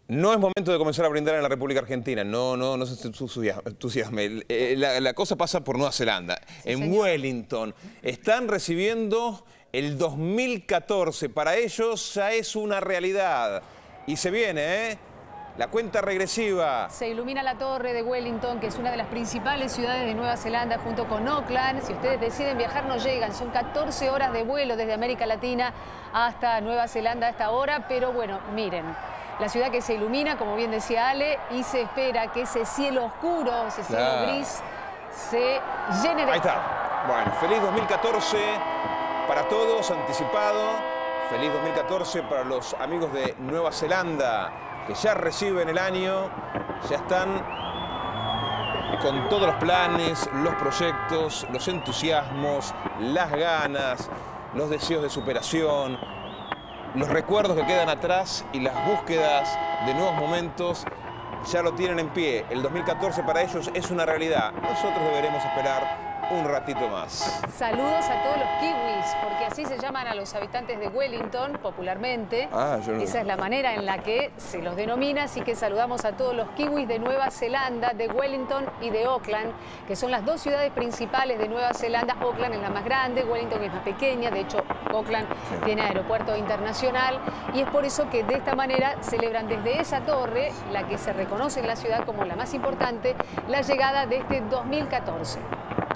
No es momento de comenzar a brindar en la República Argentina, no se entusiasme. La cosa pasa por Nueva Zelanda. Sí, en señor. Wellington están recibiendo el 2014. Para ellos ya es una realidad. Y se viene, la cuenta regresiva. Se ilumina la torre de Wellington, que es una de las principales ciudades de Nueva Zelanda, junto con Auckland. Si ustedes deciden viajar, no llegan. Son 14 horas de vuelo desde América Latina hasta Nueva Zelanda a esta hora. Pero bueno, miren, la ciudad que se ilumina, como bien decía Ale, y se espera que ese cielo oscuro, ese cielo gris, se llene de... Ahí está. Bueno, feliz 2014 para todos, anticipado. Feliz 2014 para los amigos de Nueva Zelanda, que ya reciben el año, ya están con todos los planes, los proyectos, los entusiasmos, las ganas, los deseos de superación, los recuerdos que quedan atrás y las búsquedas de nuevos momentos ya lo tienen en pie. El 2014 para ellos es una realidad. Nosotros deberemos esperar un ratito más. Saludos a todos los kiwis, porque así se llaman a los habitantes de Wellington popularmente. Esa es la manera en la que se los denomina, así que saludamos a todos los kiwis de Nueva Zelanda, de Wellington y de Auckland, que son las dos ciudades principales de Nueva Zelanda. Auckland es la más grande, Wellington es más pequeña, de hecho Auckland tiene aeropuerto internacional, y es por eso que de esta manera celebran desde esa torre, la que se reconoce en la ciudad como la más importante, la llegada de este 2014.